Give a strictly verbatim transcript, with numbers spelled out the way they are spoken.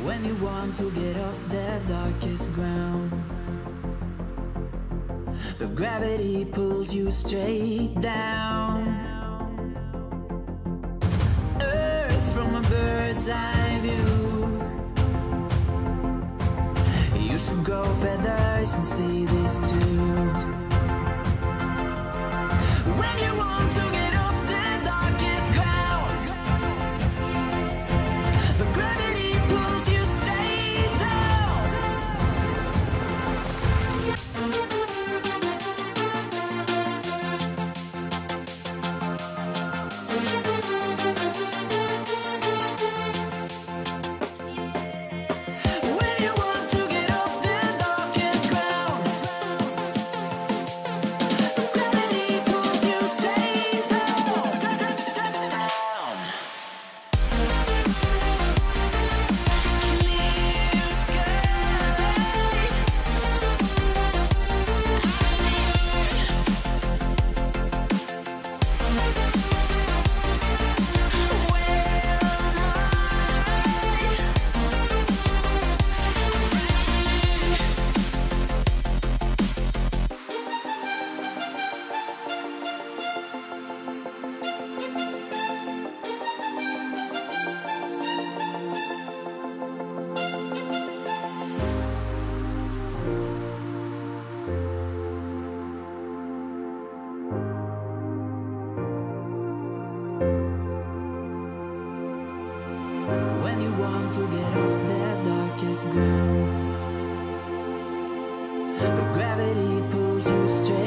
When you want to get off the darkest ground, but gravity pulls you straight down. Earth from a bird's eye view. You should grow feathers and see this too. When you want to get off the darkest ground, but gravity pulls you straight down. When you want to get off the darkest ground, but gravity pulls you straight down. Clear sky. When you want to get off the darkest ground, but gravity pulls you straight